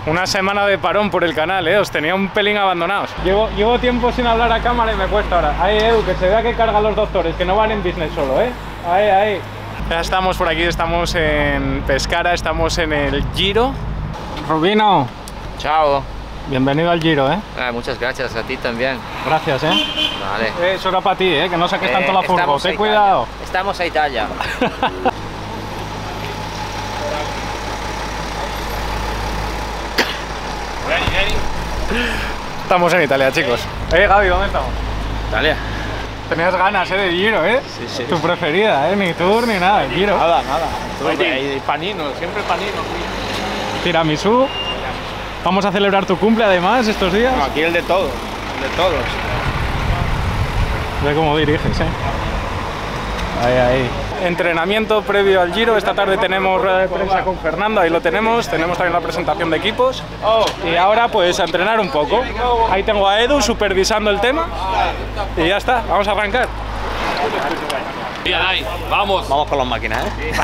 Una semana de parón por el canal, os tenía un pelín abandonados. Llevo tiempo sin hablar a cámara y me cuesta ahora. Ahí, Edu, que se vea que cargan los doctores, que no van en business solo, Ahí. Ya estamos por aquí, estamos en Pescara, estamos en el Giro. Rubino. Chao. Bienvenido al Giro, Muchas gracias, a ti también. Gracias, Vale. Eso era para ti, que no saques tanto la furgo, ten cuidado. Estamos a Italia. Estamos en Italia, chicos. Gaby, ¿dónde estamos? Italia. Tenías ganas, de Giro, Sí. Tu preferida, ni tour ni nada, el Giro. Nada. Y panino, siempre panino. Tiramisú. Vamos a celebrar tu cumple además estos días. No, aquí el de todos. Ve cómo diriges, Ahí. Entrenamiento previo al Giro. Esta tarde tenemos rueda de prensa con Fernando, ahí lo tenemos. Tenemos también la presentación de equipos. Y ahora pues a entrenar un poco. Ahí tengo a Edu supervisando el tema. Y ya está, vamos a arrancar. Vamos con las máquinas,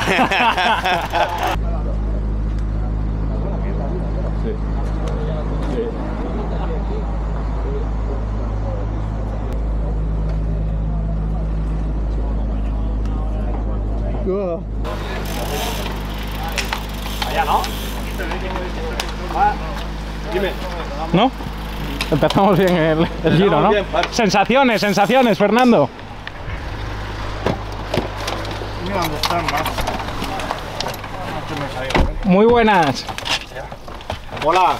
Allá, ¿no? Dime. ¿No? Empezamos bien el Giro, ¿no? Sensaciones, Fernando. Mira dónde están más. Muy buenas. Hola.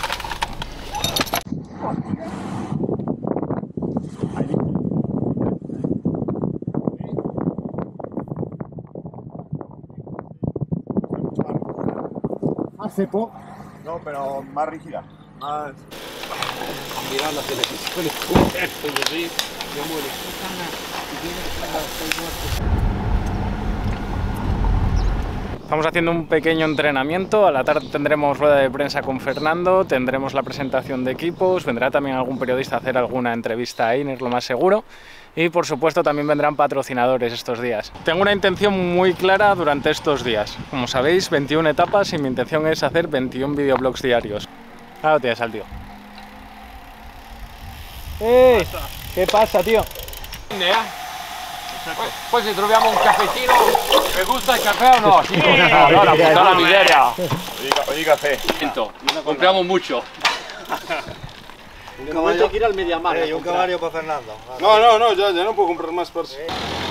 Hace poco. No, pero más rígida. Más... Mirar las televisiones. Estamos haciendo un pequeño entrenamiento. A la tarde tendremos rueda de prensa con Fernando, tendremos la presentación de equipos, vendrá también algún periodista a hacer alguna entrevista a Iner, lo más seguro. Y por supuesto también vendrán patrocinadores estos días. Tengo una intención muy clara durante estos días. Como sabéis, 21 etapas y mi intención es hacer 21 videoblogs diarios. Ahora tienes al tío. ¿Qué pasa, tío? Pues si troviamo un cafetino, ¿me gusta el café o no? Sí, no, la puta miseria. Oye, café. Compramos mucho. Un caballo que ir al Mediamar. Y un caballo para Fernando. No, ya no puedo comprar más por si.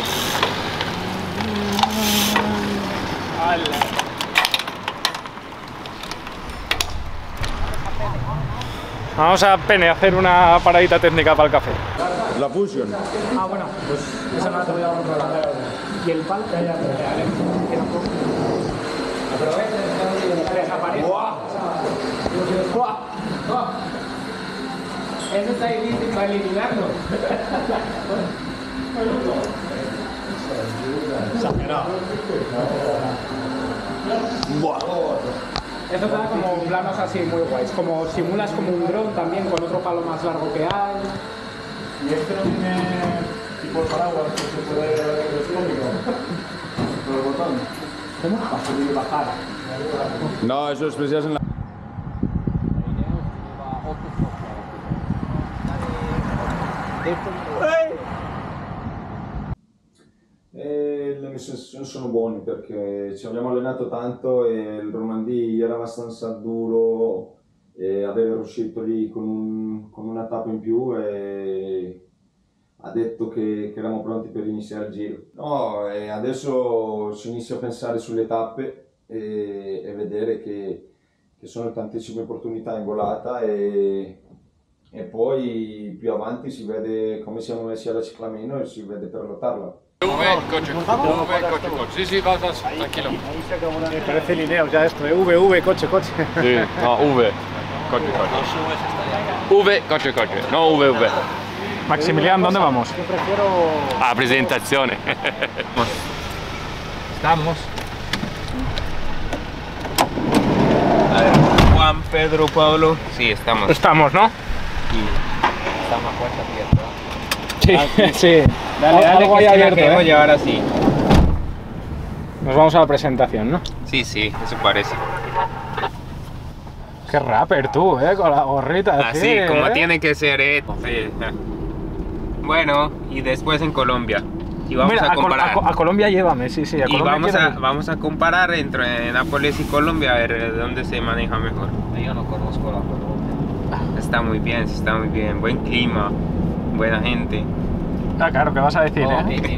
Vamos a hacer una paradita técnica para el café. La fusión. Ah, bueno, pues esa no la te voy a controlar. Y el pal que haya eso está difícil para eliminarlo. Exagerado. Eso te da como planos así muy guays, como simulas como un dron también con otro palo más largo que hay. ¿Y este no tiene tipo de paraguas que se puede telescópico? ¿Con el botón? ¿Cómo? Para subir y bajar. No, eso es especial en la... Le mie sensazioni sono buone perché ci abbiamo allenato tanto e il Romandì era abbastanza duro e aveva uscito lì con una tappa in più e ha detto che eravamo pronti per iniziare il giro. No, e adesso si inizia a pensare sulle tappe e vedere che sono tantissime opportunità in volata e poi più avanti si vede come siamo messi alla ciclamino e si vede per lottarla. Coche. Sí, vas, tranquilo. Me parece Lineos ya esto, V, coche. Sí, no, V, coche. Coche, no V. Maximiliano, ¿dónde vamos? Yo prefiero... A presentazione. Estamos. A ver, Juan, Pedro, Pablo. Sí, estamos. Estamos, ¿no? Estamos a puerta abierta. Sí. Dale, Algo que ahí abierto, queremos llevar así. Nos vamos a la presentación, ¿no? Sí, eso parece. Qué rapper tú, con la gorrita. Así, como tiene que ser, Sí. Bueno, y después en Colombia. Y vamos a comparar. A Colombia llévame, sí. A y Colombia vamos a comparar entre Nápoles y Colombia, a ver dónde se maneja mejor. Yo no conozco la Colombia. Está muy bien. Buen clima, buena gente. Ah, claro, ¿qué vas a decir, Sí.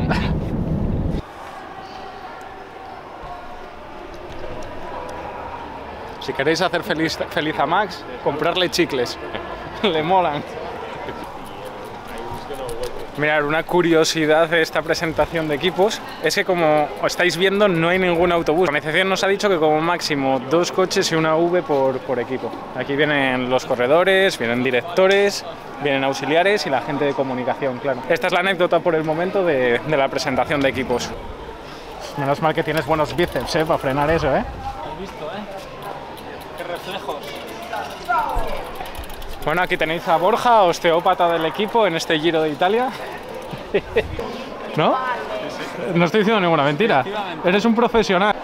Si queréis hacer feliz a Max, comprarle chicles. Le molan. Mirad, una curiosidad de esta presentación de equipos es que, como estáis viendo, no hay ningún autobús. La organización nos ha dicho que como máximo 2 coches y una V por equipo. Aquí vienen los corredores, vienen directores, vienen auxiliares y la gente de comunicación, claro. Esta es la anécdota por el momento de la presentación de equipos. Menos mal que tienes buenos bíceps, para frenar eso, Has visto, Qué reflejos. Bueno, aquí tenéis a Borja, osteópata del equipo en este Giro de Italia. ¿No? No estoy diciendo ninguna mentira. Eres un profesional.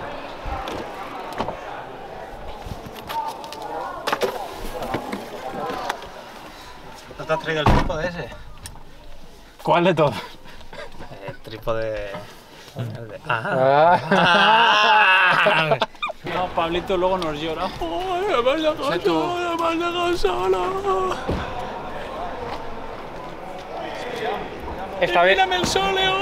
¿No te has traído el trípode ese? ¿Cuál de todos? El trípode... No, Pablito luego nos llora. ¡Ay, me has dejado solo! Está bien. ¡Mírame el sóleo!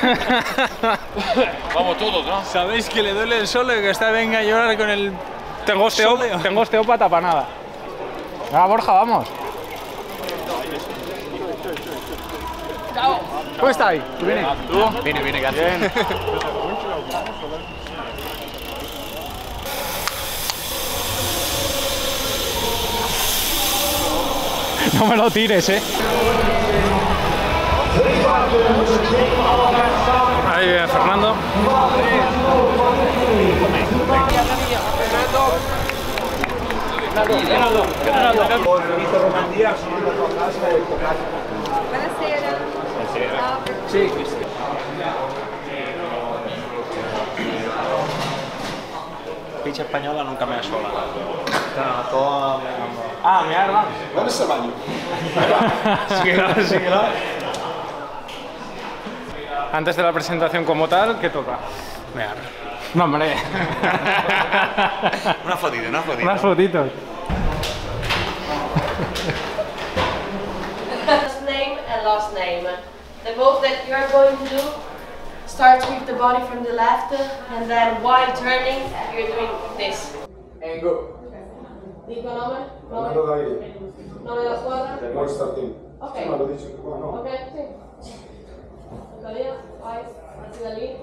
Vamos todos, ¿no? ¿Sabéis que le duele el sóleo? Que está venga a llorar con el... Tengo osteópata para nada. Venga, Borja, vamos. ¿Cómo está ahí? Viene, gracias. Bien. No me lo tires, Ahí viene Fernando. Sí. Picha española nunca me da sola. Ah, mira, hermano. ¿Dónde es el baño? Síguelo. Antes de la presentación como tal, ¿qué toca? Mear. No, hombre. Una fotito. Unas fotitos. First name and last name. The move that you are going to do starts with the body from the left, and then while turning, you're doing this. And go. Dico nome? Fernando Davide. Nome della squadra? Poi starting. Ok. Ma lo dici qua, no? Ok, sì. Da via, vai, parti da lì.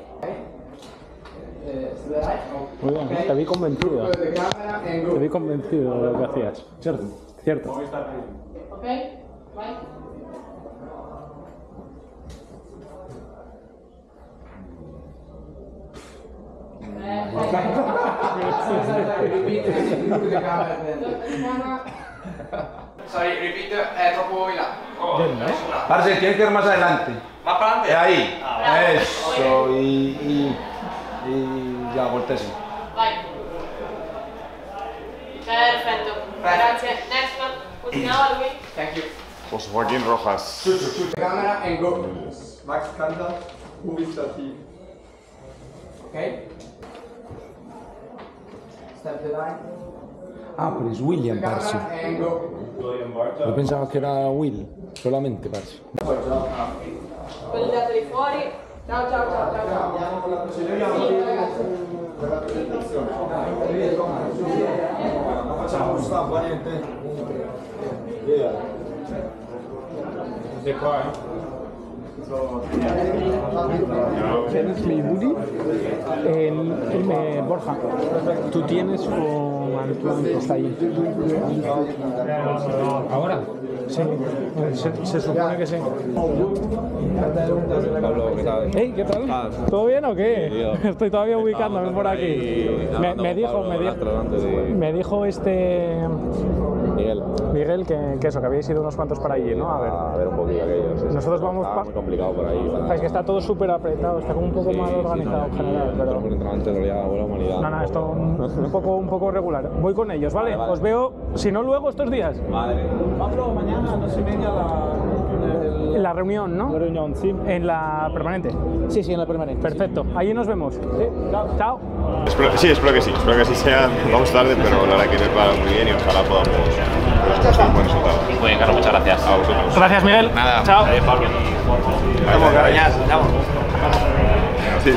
Muy bien, te vi convencido. Te vi convencido de lo que hacías. Cierto. Ok, vai. Sorry, repite, è troppo in là. Parce, tienes que ir más adelante. Más para adelante. Ahí. Bravo. Eso. Y ya, voltese. Vai. Perfetto. Grazie. Next one. Continuiamo lui. Thank you. José Joaquín Rojas. Cámara and go. Max canta. Movie starting. Okay. Step the line. Ah, pero es William, parce. And go. Yo pensaba que era Will, solamente, parce. Quelli dateli fuori. Ciao, ciao, ciao, ciao, ciao. Andiamo con la Sì, ragazzi. presentazione. Non facciamo stampa, niente. Via. Sei qua, ¿Tienes mi bully? Borja, ¿tú tienes o Antoine que está ahí? ¿Ahora? Sí, se supone que sí. Pablo, ¿qué tal? Hey, ¿qué tal? ¿Todo bien o qué? Estoy todavía ubicándome por aquí. Me dijo Miguel que eso, que habéis ido unos cuantos para allí, ¿no? A ver un poquillo aquello. Sí, Nosotros vamos está muy complicado por ahí. Es que está todo súper apretado, está como un poco mal organizado en general, pero... Un entrenamiento en realidad, buena humanidad. No, esto un poco regular. Oscar. Voy con ellos, ¿vale? Vale. Os veo, si no luego, estos días. Vale. Pablo, mañana a 2:30 La reunión, ¿no? la reunión, sí. En la permanente. Sí, sí, en la permanente. Perfecto. Allí nos vemos. Sí, chao. Chao. Espero que sí sea. Vamos tarde, pero la verdad que me paga muy bien y ojalá podamos conseguir un buen resultado. Muy bien, Carlos, muchas gracias. A vosotros. Gracias, Miguel. Nada. Chao. Pablo. Vamos, carañas, vamos. Sí.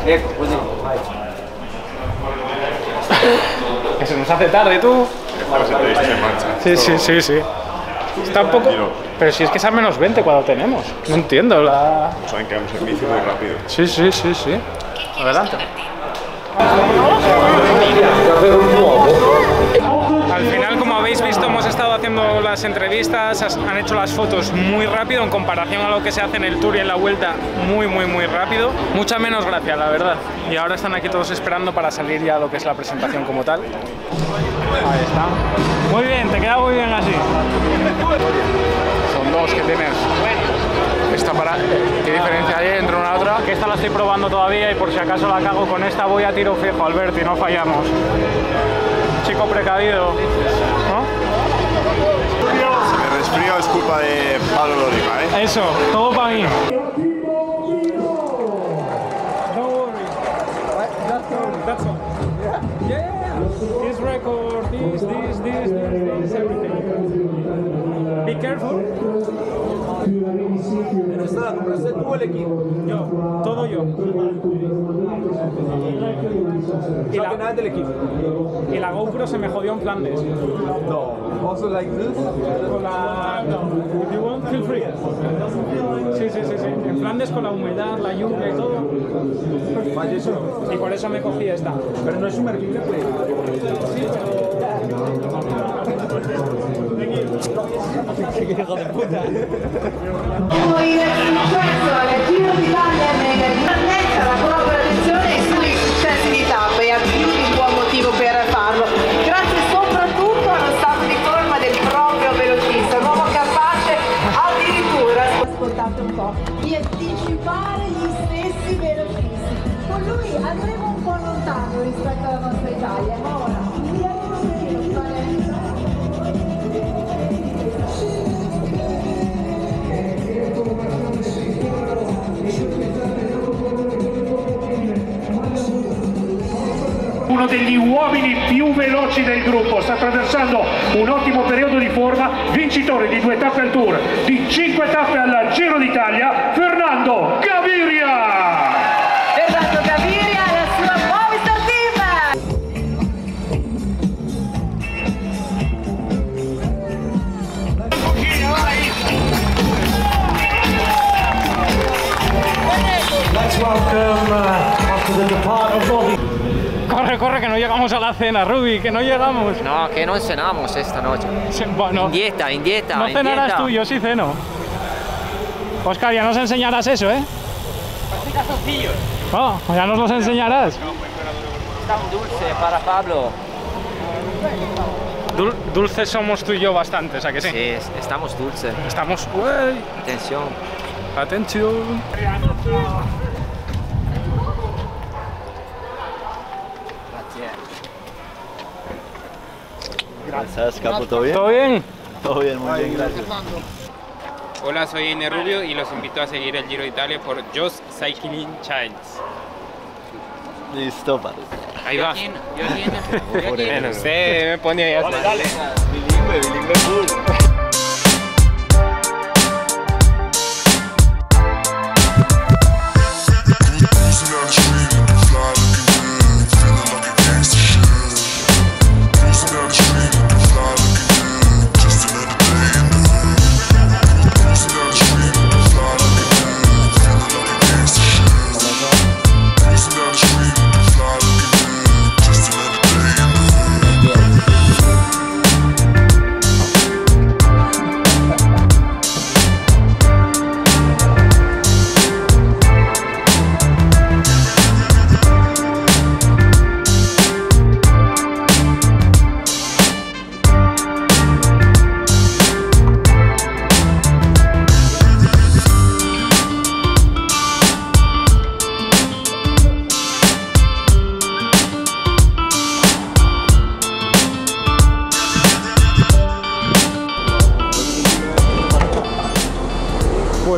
Que se nos hace tarde, tú. Las entrevistas en marcha. Sí. Está un poco... Pero si es que es a menos 20 cuando tenemos. No entiendo la... Saben que vamos en bici muy rápido. Sí. Adelante. Al final, como habéis visto, hemos estado haciendo las entrevistas, han hecho las fotos muy rápido en comparación a lo que se hace en el Tour y en la Vuelta, muy rápido. Mucha menos gracia, la verdad. Y ahora están aquí todos esperando para salir ya a lo que es la presentación como tal. Ahí está. Muy bien, te queda muy bien así. Son dos que tienes. ¿Qué diferencia hay entre una y otra? Que esta la estoy probando todavía y por si acaso la cago con esta voy a tiro fijo, Alberti, no fallamos. Chico precavido, ¿no? Si me resfrío es culpa de Pablo Loriga, ¿eh? Eso, todo para mí. This record, this, everything. Be careful. ¿La compraste tú o el equipo? Yo, todo yo. Y la GoPro se me jodió en Flandes. No. Also like this? Con la... No, if you want, feel free. Sí. En Flandes con la humedad, la lluvia y todo. Y por eso me cogí esta. Pero no es sumergible, pues. Sí, Qué hijo de puta. Poi il successo al Giro d'Italia metta la propria attenzione sui successi di tappa e ha più di un buon motivo per farlo. Grazie soprattutto allo stato di forma del proprio velocista, un uomo capace addirittura, ascoltate un po', di anticipare gli stessi velocisti. Con lui andremo un po' lontano rispetto alla nostra Italia, ma ora vediamo un uno degli uomini più veloci del gruppo, sta attraversando un ottimo periodo di forma, vincitore di 2 tappe al Tour, di 5 tappe al Giro d'Italia, Fernando Gaviria! Fernando Gaviria e la sua Movistar Team! Let's welcome after the depart of Bobby. Corre, que no llegamos a la cena, Rubi, que no llegamos. No, que no cenamos esta noche. Bueno, en dieta. No cenarás tú, yo sí ceno. Oscar, ya nos enseñarás eso, ¿eh? Oh, ya nos los enseñarás. Está un dulce para Pablo. Dulces somos tú y yo bastantes, ¿a que sí? Sí, estamos dulces. Estamos... ¡Uy! Atención. Atención. Gracias, Capo, ¿todo bien? ¿Todo bien? Todo bien, muy bien, gracias. Hola, soy Ine Rubio y los invito a seguir el Giro de Italia por Just Cycling Childs. Listo, padre. Ahí va. Yo No sé, me pone ahí hasta. Dale. Bilingüe full.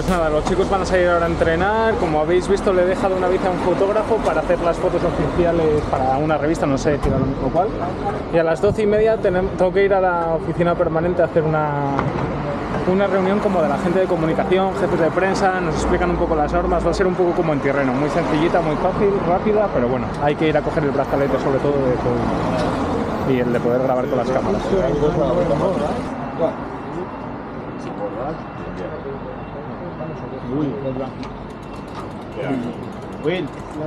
Pues nada, los chicos van a salir ahora a entrenar. Como habéis visto, le he dejado una bici a un fotógrafo para hacer las fotos oficiales para una revista, no sé decir ahora mismo cuál. Y a las 12:30 tengo que ir a la oficina permanente a hacer una reunión como de la gente de comunicación, jefes de prensa, nos explican un poco las normas. Va a ser un poco como en Tirreno, muy sencillita, muy fácil, rápida, pero bueno, hay que ir a coger el brazalete sobre todo y el de poder grabar con las cámaras. Will.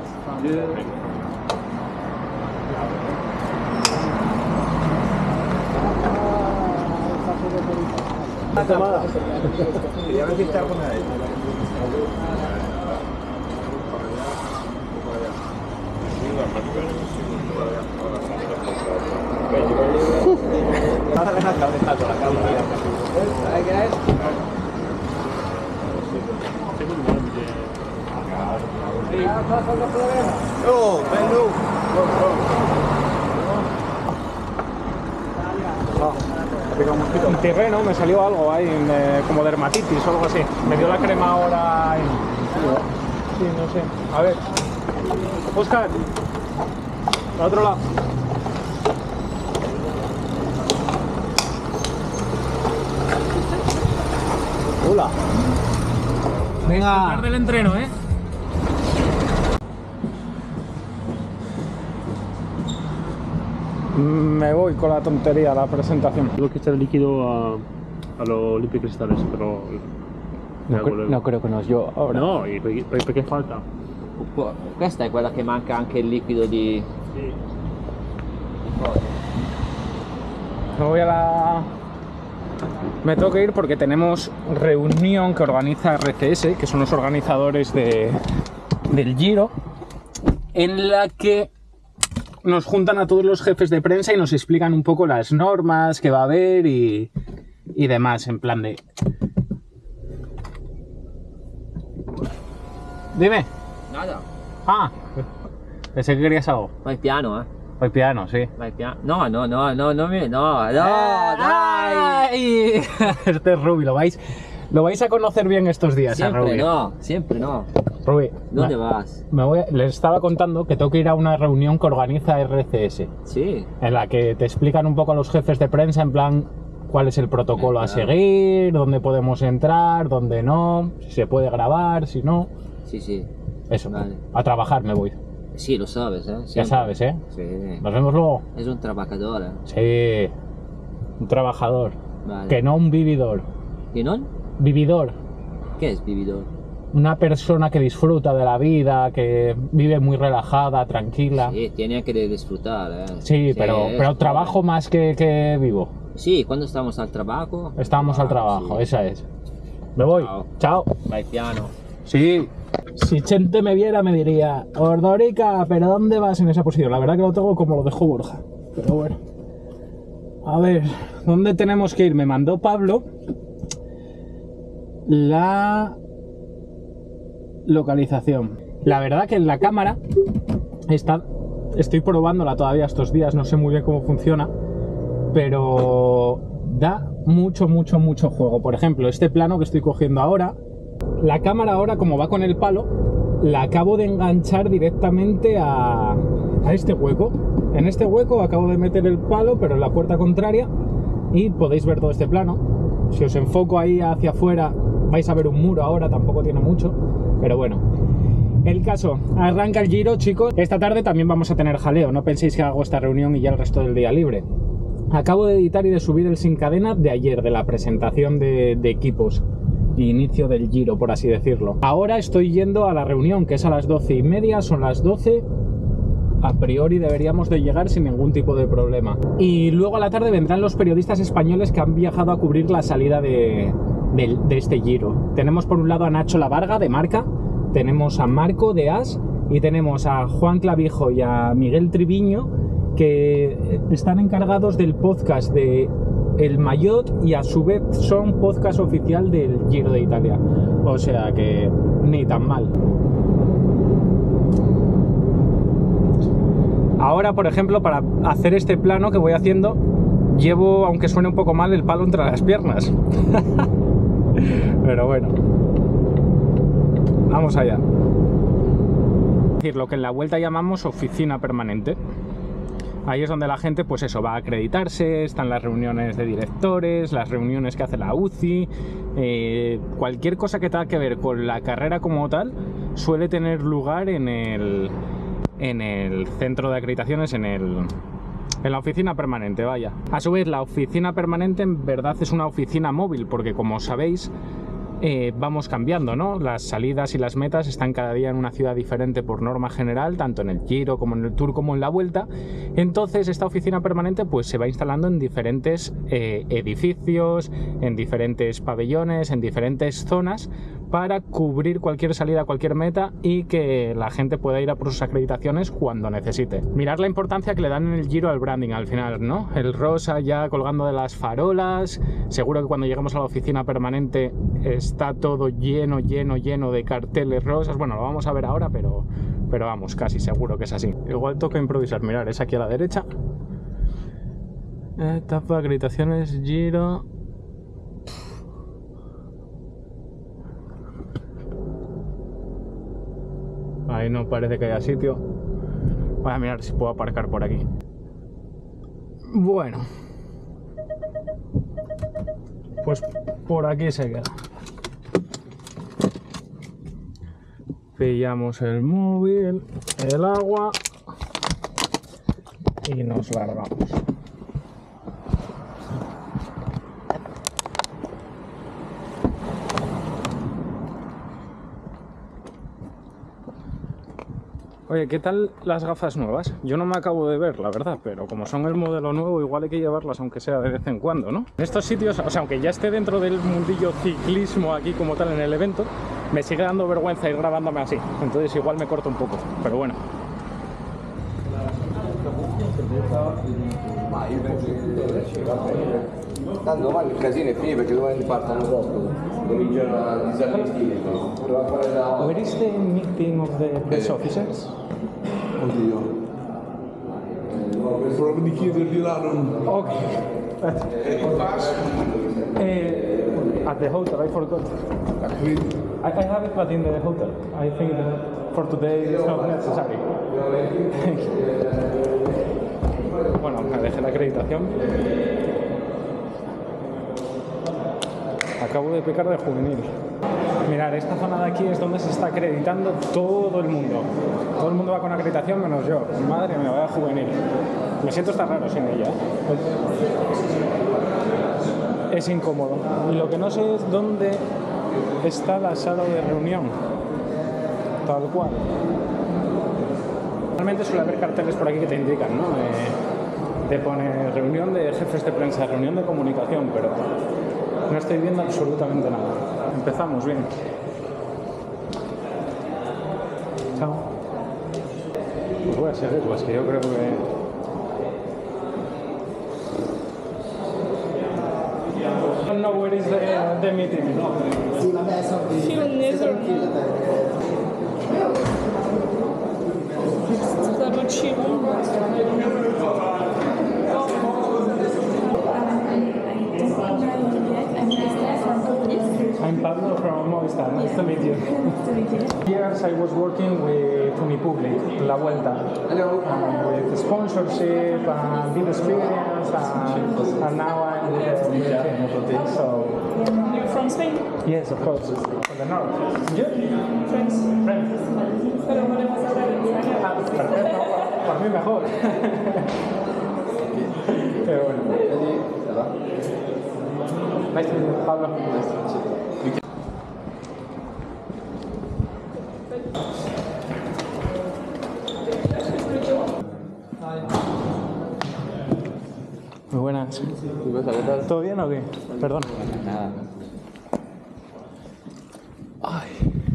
Quería ver si está alguna de ellas. Dale la cabeza con la cámara. ¿Sabes qué es? Oh, Belú. En Tirreno me salió algo ahí, como dermatitis o algo así. Me dio la crema ahora. Sí, no sé. A ver. Óscar. Al otro lado. Hola. Venga. Del entreno, ¿eh? Me voy con la tontería, la presentación. Tengo que echar el líquido a los Olympic Crystals, però... No creo che nos io ora. No, perché falta? Questa è quella che manca anche il liquido di... Sì. Me voy a la... Me tengo que ir porque tenemos reunión que organiza RCS, que son los organizadores del Giro, en la que nos juntan a todos los jefes de prensa y nos explican un poco las normas que va a haber y demás, en plan de... Dime. Nada. Ah, pensé que querías algo. Vai piano, eh. Vai piano, sí. Vai piano. No, dai. Este es Rubi, lo vais a conocer bien estos días. Siempre no. Rubi, ¿Dónde vas? Les estaba contando que tengo que ir a una reunión que organiza RCS. Sí. En la que te explican un poco a los jefes de prensa, en plan, cuál es el protocolo a seguir, dónde podemos entrar, dónde no, si se puede grabar, si no. Sí. Eso, vale. A trabajar me voy. Sí, lo sabes, ¿eh? Ya sabes, ¿eh? Sí. Nos vemos luego. Es un trabajador, ¿eh? Sí, un trabajador. Vale. Que no un vividor. ¿Que no? Vividor. ¿Qué es vividor? Una persona que disfruta de la vida, que vive muy relajada, tranquila. Sí, tiene que disfrutar, ¿eh? Sí, pero trabajo más que vivo. Sí, cuando estamos al trabajo. Estamos al trabajo, sí. Esa es. Me voy. Chao. Vai piano. Sí. Si Chente me viera me diría, Ordorica, ¿pero dónde vas en esa posición? La verdad que lo tengo como lo dejó Borja. Pero bueno. A ver, ¿dónde tenemos que ir? Me mandó Pablo la localización. La verdad que en la cámara estoy probándola todavía estos días, no sé muy bien cómo funciona, pero da mucho juego. Por ejemplo, este plano que estoy cogiendo ahora, la cámara ahora, como va con el palo, la acabo de enganchar directamente a este hueco. En este hueco acabo de meter el palo, pero en la puerta contraria, y podéis ver todo este plano. Si os enfoco ahí hacia afuera, vais a ver un muro ahora, tampoco tiene mucho, pero bueno. El caso, arranca el Giro, chicos. Esta tarde también vamos a tener jaleo, no penséis que hago esta reunión y ya el resto del día libre. Acabo de editar y de subir el sin cadena de ayer, de la presentación de equipos. Inicio del Giro, por así decirlo. Ahora estoy yendo a la reunión, que es a las 12:30, son las 12. A priori deberíamos de llegar sin ningún tipo de problema. Y luego a la tarde vendrán los periodistas españoles que han viajado a cubrir la salida de este Giro. Tenemos por un lado a Nacho Lavarga, de Marca, tenemos a Marco, de AS, y tenemos a Juan Clavijo y a Miguel Triviño, que están encargados del podcast de El Maillot y a su vez son podcast oficial del Giro de Italia. O sea que ni tan mal. Ahora, por ejemplo, para hacer este plano que voy haciendo, llevo, aunque suene un poco mal, el palo entre las piernas. Pero bueno. Vamos allá. Es decir, lo que en la vuelta llamamos oficina permanente. Ahí es donde la gente, pues eso, va a acreditarse, están las reuniones de directores, las reuniones que hace la UCI, cualquier cosa que tenga que ver con la carrera como tal, suele tener lugar en el centro de acreditaciones, en la oficina permanente, vaya. A su vez, la oficina permanente en verdad es una oficina móvil, porque como sabéis, vamos cambiando, ¿no? Las salidas y las metas están cada día en una ciudad diferente por norma general, tanto en el Giro como en el Tour como en la Vuelta. Entonces esta oficina permanente pues se va instalando en diferentes edificios, en diferentes pabellones, en diferentes zonas, para cubrir cualquier salida, cualquier meta, y que la gente pueda ir a por sus acreditaciones cuando necesite. Mirad la importancia que le dan en el Giro al branding al final, ¿no? El rosa ya colgando de las farolas. Seguro que cuando lleguemos a la oficina permanente está todo lleno de carteles rosas. Bueno, lo vamos a ver ahora, pero vamos, casi seguro que es así. Igual toca improvisar. Mirad, es aquí a la derecha. Etapa de acreditaciones, Giro. Ahí no parece que haya sitio. Voy a mirar si puedo aparcar por aquí. Bueno, pues por aquí se queda. Pillamos el móvil, el agua y nos largamos. Oye, ¿qué tal las gafas nuevas? Yo no me acabo de ver, la verdad, pero como son el modelo nuevo, igual hay que llevarlas aunque sea de vez en cuando, ¿no? En estos sitios, o sea, aunque ya esté dentro del mundillo ciclismo aquí como tal en el evento, me sigue dando vergüenza ir grabándome así, entonces igual me corto un poco, pero bueno. Tanto domani il casino è finito perché domani partono dopo, cominciano a disallestire. Where is the meeting of the press officers? Oddio. Provo di chiedergli là, non... Ok. At the hotel, I forgot. I have it, but in the hotel. I think that for today it's not necessary. Bueno, me dejé la acreditación. Acabo de pecar de juvenil. Mirad, esta zona de aquí es donde se está acreditando todo el mundo. Todo el mundo va con acreditación menos yo. Madre mía, vaya juvenil. Me siento hasta raro sin ella, Es incómodo. Y lo que no sé es dónde está la sala de reunión. Tal cual. Normalmente suele haber carteles por aquí que te indican, ¿no? Te pone reunión de jefes de prensa, reunión de comunicación, pero no estoy viendo absolutamente nada. Empezamos bien. Chao. Pues voy a seguir, pues que yo creo que... I don't know where is the meeting. Sulla mesa I'm Pablo from Movistar. Nice to meet you. Years I was working with Unipublic, La Vuelta, with sponsorship and good experience, and now I'm with the so. You're from Spain? Yes, of course, from the north. You? Friends. Pero podemos hablar en español. Perfecto, por mí mejor. Pero bueno. Nice to meet you, Pablo. Muy buenas. ¿Todo bien o qué? Perdón. Nada. Ay.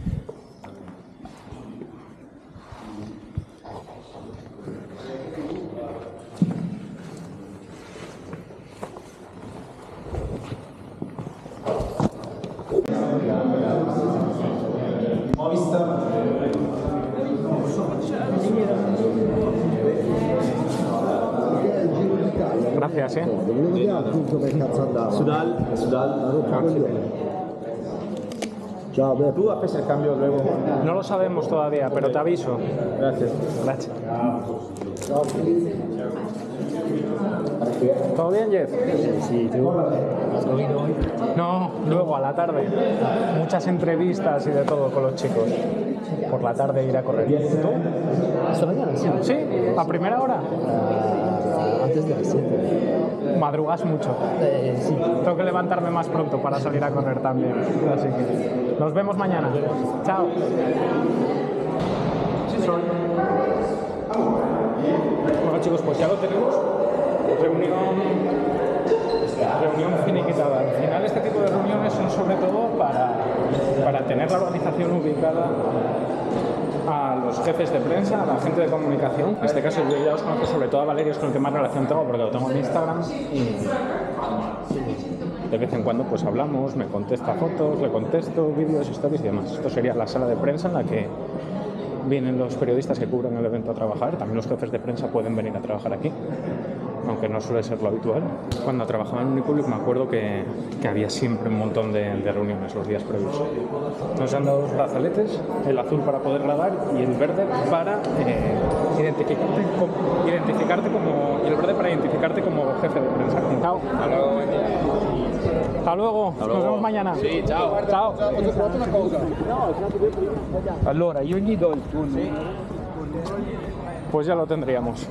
Gracias, Volevo vedere appunto che cazzo andava. Sudal, la rocca coglione. Chao, Beb. ¿Tú haces el cambio luego? No lo sabemos todavía, pero te aviso. Gracias. Gracias. ¿Todo bien, Jeff? Sí, ¿tú? ¿Has comido hoy? No, luego a la tarde. Muchas entrevistas y de todo con los chicos. Por la tarde ir a correr. ¿Tú? ¿Esta mañana? Sí. ¿Sí? ¿A primera hora? Antes de las 7. ¿Madrugas mucho? Sí. Tengo que levantarme más pronto para salir a correr también. Así que nos vemos mañana. Chao. Sí, soy. Bueno, chicos, pues ya lo tenemos. Reunión finiquitada. Al final este tipo de reuniones son sobre todo para tener la organización ubicada a los jefes de prensa, a la gente de comunicación. En este caso yo ya os conozco, sobre todo a Valerio, es con el que más relación tengo porque lo tengo en Instagram y de vez en cuando pues hablamos, me contesta fotos, le contesto vídeos, stories y demás. Esto sería la sala de prensa en la que vienen los periodistas que cubren el evento a trabajar. También los jefes de prensa pueden venir a trabajar aquí, aunque no suele ser lo habitual. Cuando trabajaba en Unipublic me acuerdo que había siempre un montón de reuniones los días previos. Nos han dado dos brazaletes, el azul para poder grabar y el verde para identificarte como, y el verde para identificarte como jefe de prensa. Chao. Hasta luego. Nos vemos mañana. Sí, ciao. Ciao. Allora, io gli do il turno. Pues ya lo tendríamos.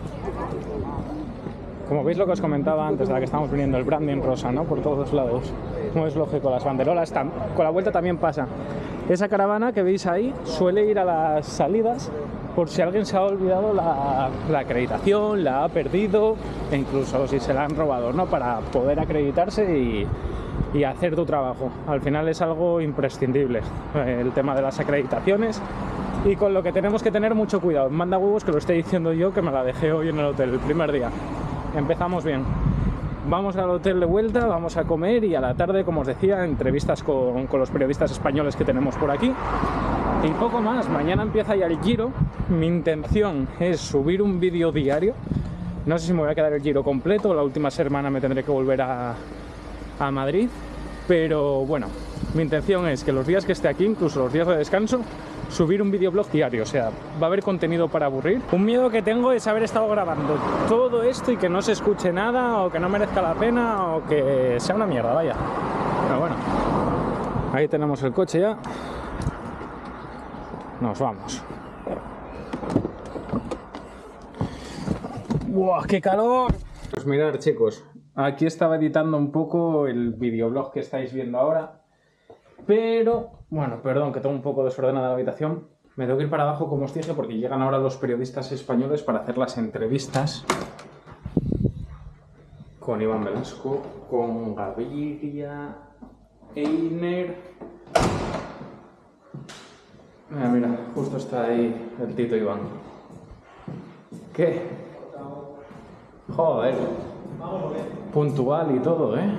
Como veis lo que os comentaba antes, de la que estamos viniendo, el branding rosa, ¿no? Por todos lados. Como es lógico, las banderolas con la vuelta también pasa. Esa caravana que veis ahí suele ir a las salidas por si alguien se ha olvidado la acreditación, la ha perdido, e incluso si se la han robado, ¿no? Para poder acreditarse y hacer tu trabajo. Al final es algo imprescindible, el tema de las acreditaciones, y con lo que tenemos que tener mucho cuidado. Manda huevos que lo estoy diciendo yo, que me la dejé hoy en el hotel, el primer día. Empezamos bien. Vamos al hotel de vuelta, vamos a comer y a la tarde, como os decía, entrevistas con los periodistas españoles que tenemos por aquí. Y poco más. Mañana empieza ya el Giro. Mi intención es subir un vídeo diario. No sé si me voy a quedar el Giro completo. La última semana me tendré que volver a Madrid. Pero bueno, mi intención es que los días que esté aquí, incluso los días de descanso, subir un videoblog diario, o sea, va a haber contenido para aburrir. Un miedo que tengo es haber estado grabando todo esto y que no se escuche nada, o que no merezca la pena, o que sea una mierda, vaya. Pero bueno, ahí tenemos el coche ya. Nos vamos. ¡Buah, qué calor! Pues mirad, chicos, aquí estaba editando un poco el videoblog que estáis viendo ahora. Pero, bueno, perdón que tengo un poco desordenada la habitación. Me tengo que ir para abajo, como os dije, porque llegan ahora los periodistas españoles para hacer las entrevistas con Iván Velasco, con Gaviria, Einer. Mira, justo está ahí el Tito Iván. ¿Qué? Joder. Puntual y todo, ¿eh?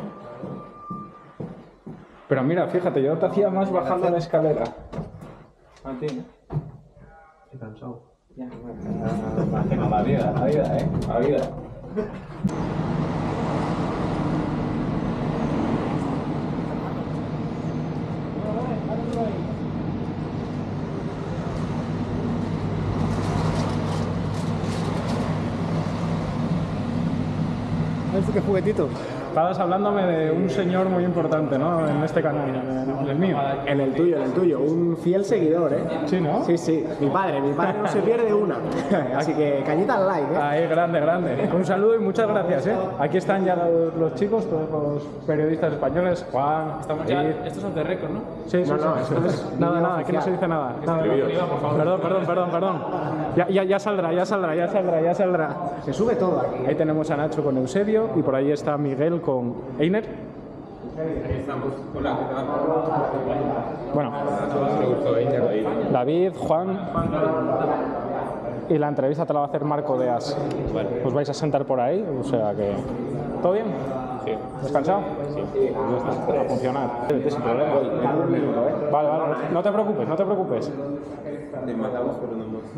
Pero mira, fíjate, yo te hacía más bajando la escalera. A ti, ¿eh? Estoy cansado. Ya, bueno. La vida, ¿eh? La vida. ¿Esto qué juguetito? Estabas hablándome de un señor muy importante, ¿no? En este canal, en el mío. En el tuyo. Un fiel seguidor, ¿eh? Sí, ¿no? Sí, sí. Mi padre no se pierde una. Así que cañita al like, ¿eh? Ahí, grande. Un saludo y muchas gracias, ¿eh? Aquí están ya los chicos, todos los periodistas españoles. Juan, estamos ya. Estos son de récord, ¿no? Sí. Nada, aquí no se dice nada. Perdón. Ya saldrá. Se sube todo aquí. Ahí tenemos a Nacho con Eusebio y por ahí está Miguel con Einer. Ahí estamos. Hola, ¿qué tal? Bueno, David, Juan. Y la entrevista te la va a hacer Marco de As. Os vais a sentar por ahí, o sea que... ¿Todo bien? Sí. ¿Descansado? Sí. A funcionar. Sin problema. Vale. No te preocupes. Te matamos, pero no más.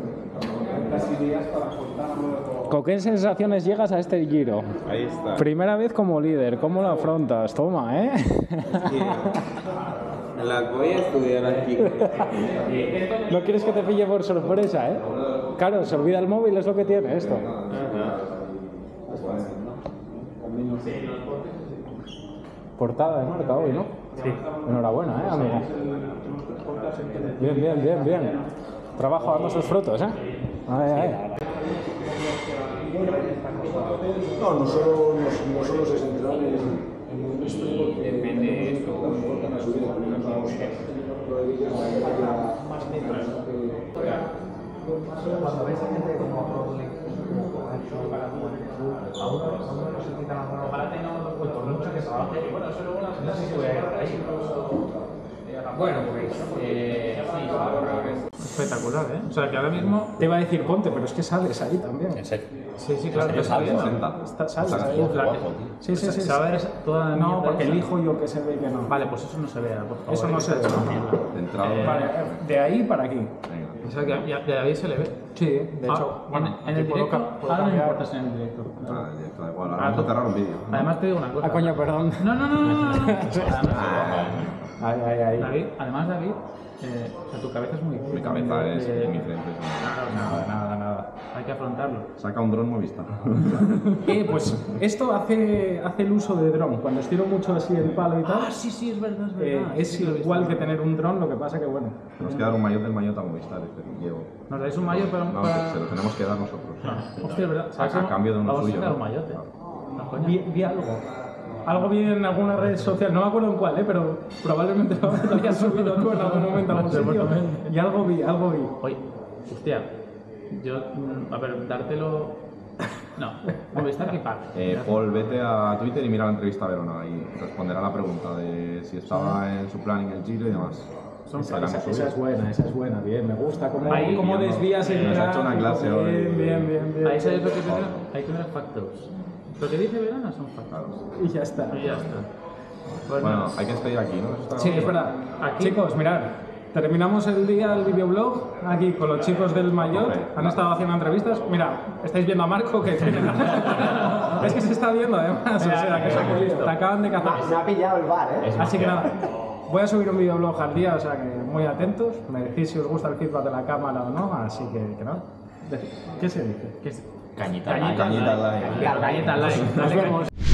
¿Con qué sensaciones llegas a este Giro? Ahí está. Primera vez como líder, ¿cómo lo afrontas? Toma, ¿eh? Las voy a estudiar aquí. No quieres que te pille por sorpresa, ¿eh? Claro, se olvida el móvil, es lo que tiene esto. Portada de marca hoy, ¿no? Sí. Enhorabuena, amigo. Bien, bien, bien, bien. Trabajo dando sus frutos, ¿eh? No solo se centran en esto, porque depende de esto, nos importa más su vida, cuando ves a gente como a uno no se quitan los monoparate, no por mucho que trabaje, y bueno, eso luego no sé si voy a ir ahí. Bueno, pues sí, espectacular, ¿eh? O sea, que ahora mismo te iba a decir ponte, pero es que sales ahí también. ¿En serio? Sí, claro, que sales. Sales ahí. Sí. Se va a ver toda la no, porque elijo yo que se ve y que no. Vale, pues eso no se vea, por favor. Eso no se ve. Vale, de ahí para aquí. O sea, que de ahí se le ve. Sí, de hecho. Bueno, en el directo, ahora no importa si en el directo. Ah, el directo da igual, ahora vamos a cerrar un vídeo. Además te digo una cosa. Ah, coño, perdón. No. Ay. Además, David, o sea, tu cabeza es muy... Mi cabeza es mi frente. Nada. Hay que afrontarlo. Saca un dron Movistar. Pues esto hace el uso de dron. Cuando estiro mucho así el palo y tal. Ah, sí, es verdad. Es igual que tener un dron, lo que pasa que bueno. Tenemos que dar un maillot del maillot a Movistar, este que llevo. ¿Nos dais un maillot para...? No, se lo tenemos que dar nosotros. Hostia, es verdad. A cambio de uno Vamos suyo. a dar un maillot, Vi algo vi en alguna red social, no me acuerdo en cuál, pero probablemente lo hayas subido tú en algún momento a algún sitio. Y algo vi. Oye, hostia, yo, a ver, dártelo... No, Movistar que pague. Paul, vete a Twitter y mira la entrevista a Verona y responderá la pregunta de si estaba en su planning el Giro y demás. Esa es buena, bien, me gusta cómo desvías el Nos ha hecho una clase hoy. Bien. Ahí sabes lo que hay que ver factos. Lo que dice Verona son factos. Y ya está. Bueno, hay que despedir aquí, ¿no? Sí, es verdad. Chicos, mirad, terminamos el día el videoblog aquí con los chicos del Maillot. Han estado haciendo entrevistas. Mira, estáis viendo a Marco que tiene... Es que se está viendo además, o sea, que te acaban de cazar. Me ha pillado el bar, ¿eh? Así que nada, voy a subir un videoblog al día, o sea que muy atentos. Me decís si os gusta el feedback de la cámara o no, así que nada. ¿Qué se dice? Cañita like. Cañita like. Nos vemos.